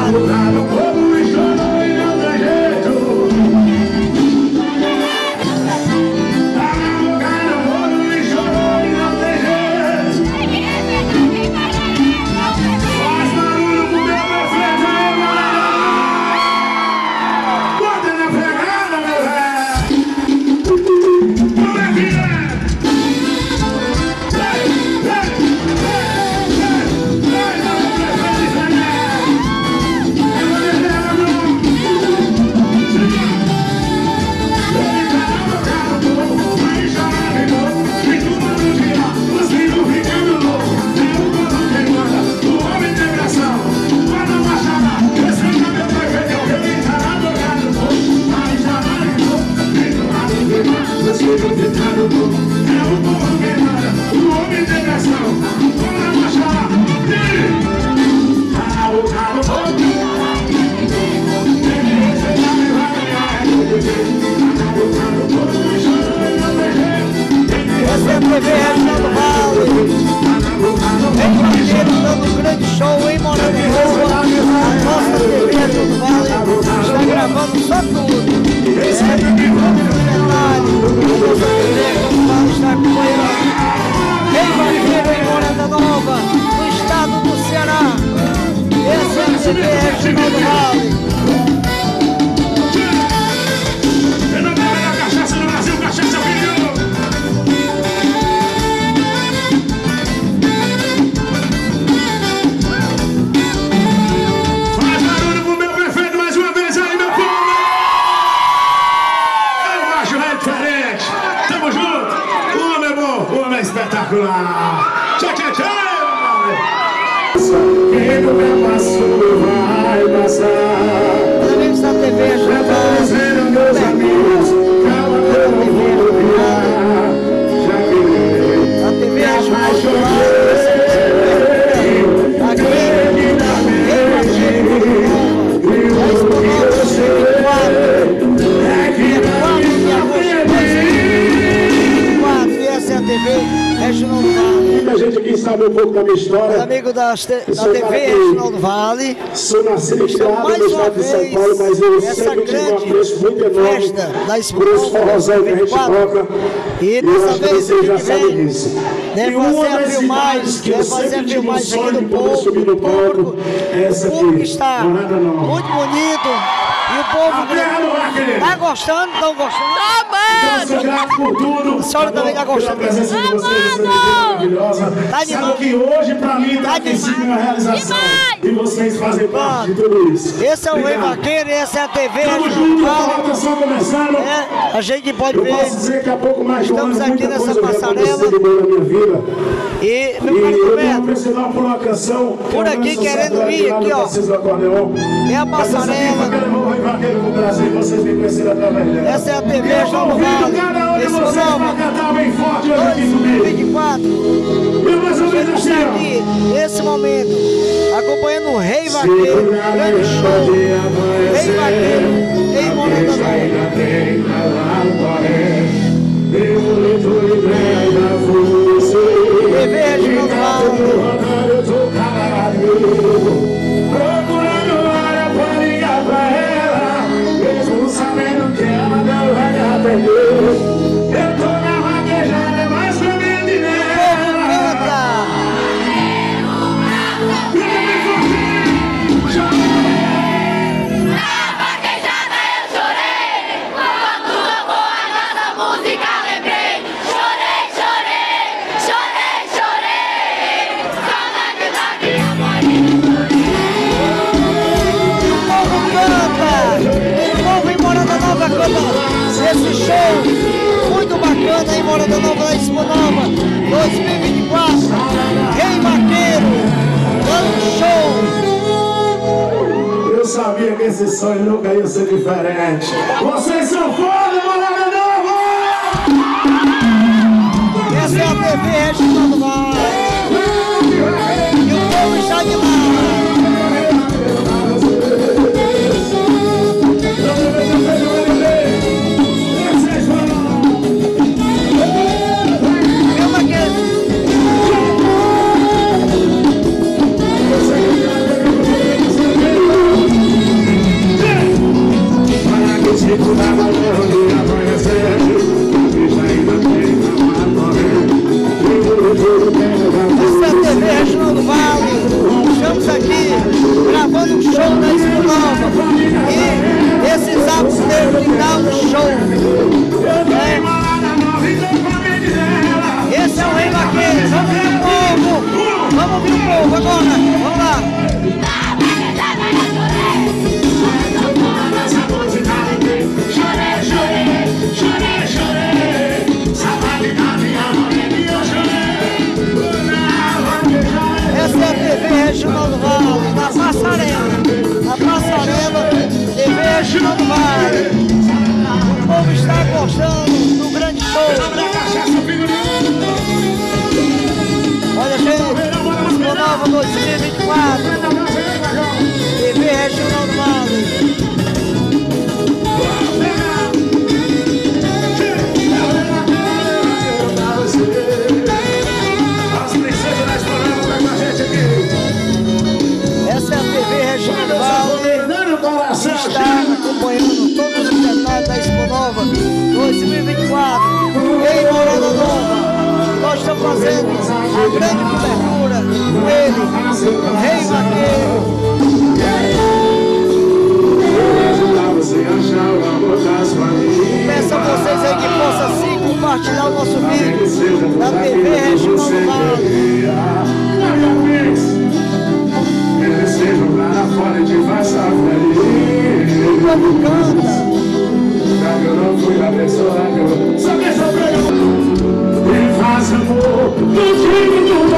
espetacular. Tchau, tchau, tchau. Quem não me passou vai passar. Os amigos da TV já estão meus amigos. Calma que eu não vou virar. Já que a TV já Reginaldo Vale. Muita gente aqui sabe um pouco da minha história. Os amigos da TV Reginaldo Vale. Sou nascido e criado no estado de São Paulo, mas eu sempre tive um apreço muito enorme por esse forrozão que a gente toca. E eu acho que vocês já sabem disso. Deve fazer a filmagem, que eu sempre tive um sonho de poder subir no palco, é essa aqui. O público está muito bonito. E o povo está gostando, estão gostando? Tá bom! Eu sou grato por tudo. A senhora também está gostando. Pela presença de vocês, essa energia maravilhosa. Sabe que hoje, para mim, tem sido uma realização. E vocês fazem parte de tudo isso. Esse é o Rei Vaqueiro, esse é a TV. Estamos juntos, a votação começando. A gente pode ver. Eu posso dizer que há pouco mais de um ano, aqui nessa passarela. Na minha vida. E meu caro Roberto, por uma canção. Por aqui querendo vir, aqui, ó. É a passarela. Vaqueiro pro Brasil, vocês me conheceram através dela. Essa é a TV João Vale. Esse programa cantar bem forte hoje aqui comigo. 24. E mais ou menos assim, ó. Nesse momento, acompanhando o Rei Vaqueiro, grande show. Rei Vaqueiro, em Morada Nova. TV Reginaldo Vale. Sabendo que ela não vai me atender. Eu tô na vaquejada, mas pra mim de nela. Na vaquejada eu chorei. Quando tocou a nossa música lembrei. Chorei, chorei, chorei, chorei. Saudade da minha mãe. Esse show muito bacana em Morada Nova, na Expo Nova 2024. Rei Vaqueiro, dando show. Eu sabia que esse sonho nunca ia ser diferente. Vocês são foda, Morada Nova! Essa é a TV Reginaldo Vale. E o povo está de lá. Regional do Vale. O povo está gostando do grande show. Olha, gente, Expo Nova 2024. TV Regional do Vale. As princesas da Expo Nova tá com a gente aqui. Essa é a TV Regional do Vale. Está acompanhando todos os detalhes da Expo Nova 2024 em Morada Nova. Nós estamos fazendo a grande cobertura com ele, o Rei Vaqueiro. Peço a vocês aí que possam sim compartilhar o nosso vídeo da TV Regional do Vale. Eles sejam lá fora de faça feliz. O povo canta. Eu não fui a pessoa que eu... Só que essa prega... E faz amor do jeito do